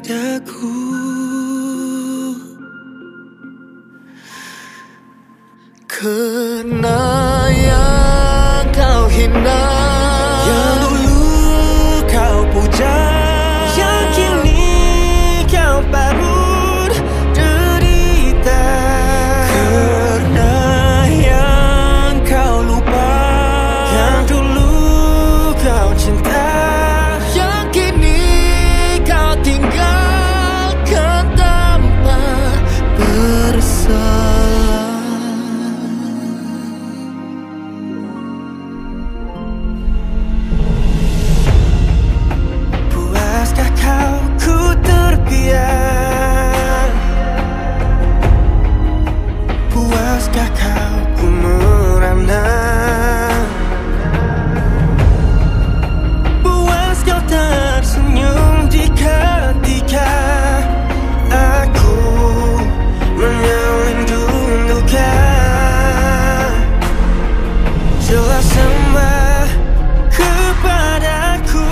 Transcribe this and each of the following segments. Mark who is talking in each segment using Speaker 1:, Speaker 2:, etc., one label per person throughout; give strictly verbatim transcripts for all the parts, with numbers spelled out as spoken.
Speaker 1: padaku. Karena yang kau hina,
Speaker 2: yang dulu kau puja, yang kini kau parut derita.
Speaker 1: karena yang kau lupa,
Speaker 2: yang dulu kau cinta,
Speaker 1: yang kini kau tinggalkan tanpa bersalah.
Speaker 2: Puaskah kau ku terbiar? Puaskah kau ku merana? Puas kau tersenyum di ketika aku menyelindung duka? Jelas sembah kepadaku.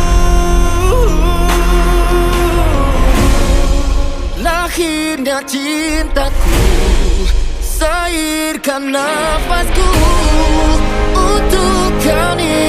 Speaker 1: Lahirnya cintaku, sairkan nafasku untuk kau nih.